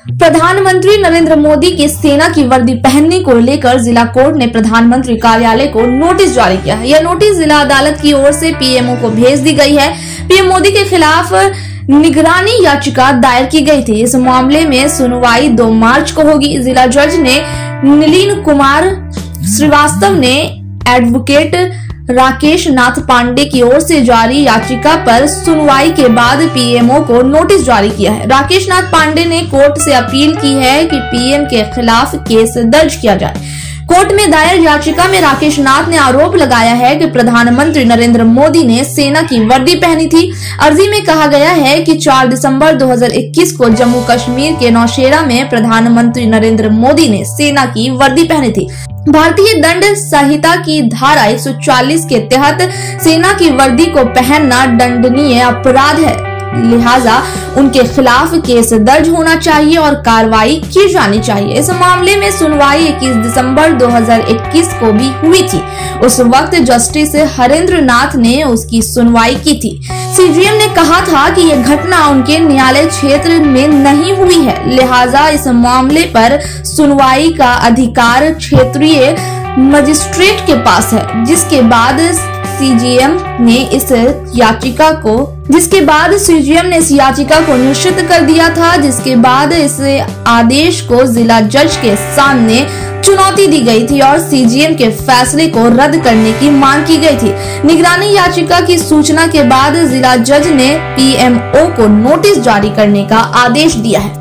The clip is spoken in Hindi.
प्रधानमंत्री नरेंद्र मोदी की सेना की वर्दी पहनने को लेकर जिला कोर्ट ने प्रधानमंत्री कार्यालय को नोटिस जारी किया है। यह नोटिस जिला अदालत की ओर से पीएमओ को भेज दी गई है। पीएम मोदी के खिलाफ निगरानी याचिका दायर की गई थी। इस मामले में सुनवाई 2 मार्च को होगी। जिला जज ने नलिन कुमार श्रीवास्तव ने एडवोकेट राकेश नाथ पांडे की ओर से जारी याचिका पर सुनवाई के बाद पीएमओ को नोटिस जारी किया है। राकेश नाथ पांडे ने कोर्ट से अपील की है कि पीएम के खिलाफ केस दर्ज किया जाए। कोर्ट में दायर याचिका में राकेश नाथ ने आरोप लगाया है कि प्रधानमंत्री नरेंद्र मोदी ने सेना की वर्दी पहनी थी। अर्जी में कहा गया है कि 4 दिसंबर 2021 को जम्मू कश्मीर के नौशेरा में प्रधानमंत्री नरेंद्र मोदी ने सेना की वर्दी पहनी थी। भारतीय दंड संहिता की धारा 140 के तहत सेना की वर्दी को पहनना दंडनीय अपराध है, लिहाजा उनके खिलाफ केस दर्ज होना चाहिए और कार्रवाई की जानी चाहिए। इस मामले में सुनवाई 21 दिसंबर 2021 को भी हुई थी। उस वक्त जस्टिस हरेंद्र नाथ ने उसकी सुनवाई की थी। सीजीएम ने कहा था कि यह घटना उनके न्यायालय क्षेत्र में नहीं हुई है, लिहाजा इस मामले पर सुनवाई का अधिकार क्षेत्रीय मजिस्ट्रेट के पास है। जिसके बाद सीजीएम ने इस याचिका को निश्चित कर दिया था, जिसके बाद इस आदेश को जिला जज के सामने चुनौती दी गई थी और सीजीएम के फैसले को रद्द करने की मांग की गई थी। निगरानी याचिका की सूचना के बाद जिला जज ने पीएमओ को नोटिस जारी करने का आदेश दिया है।